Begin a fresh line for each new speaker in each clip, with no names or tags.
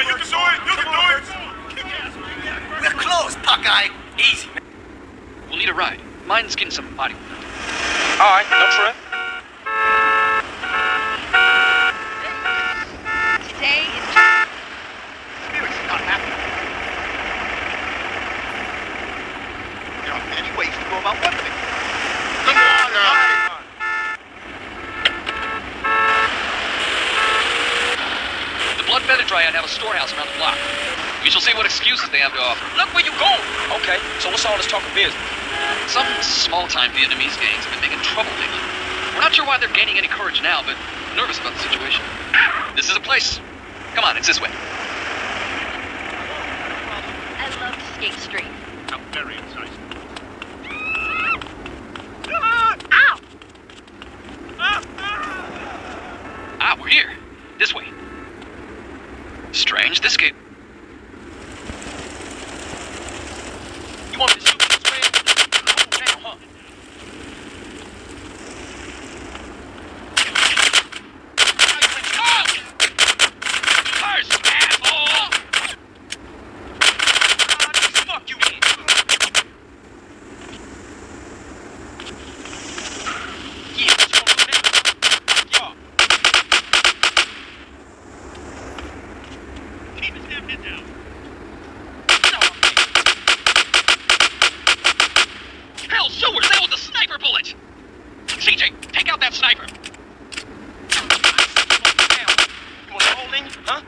You can do it! You can do it!
We're close, Buckeye. Easy, man.
We'll need a ride. Mine's getting some body.
Alright, no trip.
Today is...
Spirit's not happy. There are many ways to go about one thing.
Come on now!
The Blood Feather Triad have a storehouse around the block. We shall see what excuses they have to offer.
Look where you going. Okay, so what's all this talk of business?
Some small-time Vietnamese gangs have been making trouble lately. We're not sure why they're gaining any courage now, but nervous about the situation. This is a place. Come on, it's this way.
I love to skate straight.
I'm very excited.
Ow!
Ah, we're here. This way. Strange, this gate...
You want me to shoot this way? Damn, huh?
First, asshole!
Fuck you, man. Yeah, what you want to do now?
Keep his damn head down.
Hell, show her that with the sniper bullet! CJ, take out that sniper!
You want to hold in? Huh?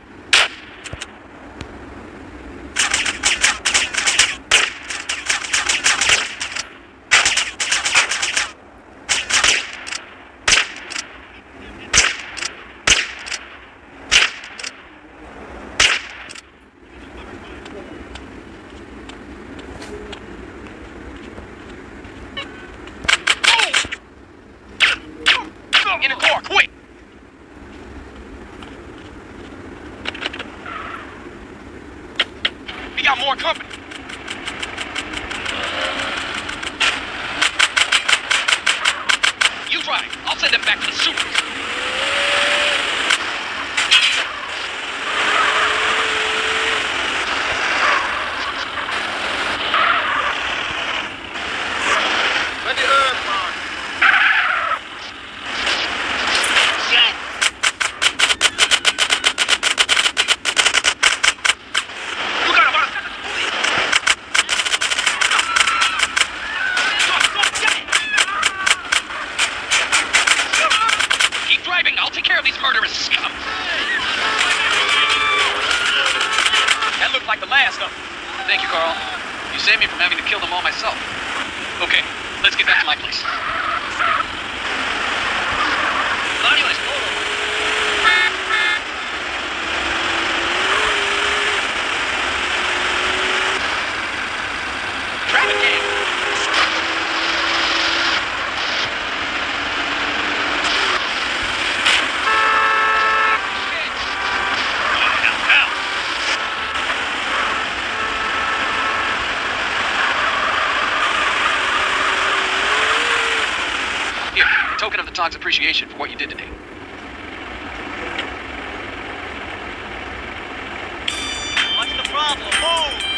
In the car, quick!
We got more company.
You drive. I'll send them back to the super.
Let the earth mark.
Keep driving. I'll take care of these murderous scum.
That looked like the last of them.
Thank you, Carl. You saved me from having to kill them all myself. Okay, let's get back to my place.
Traffic jam.
Here, a token of the Tog's appreciation for what you did today.
What's the problem? Move!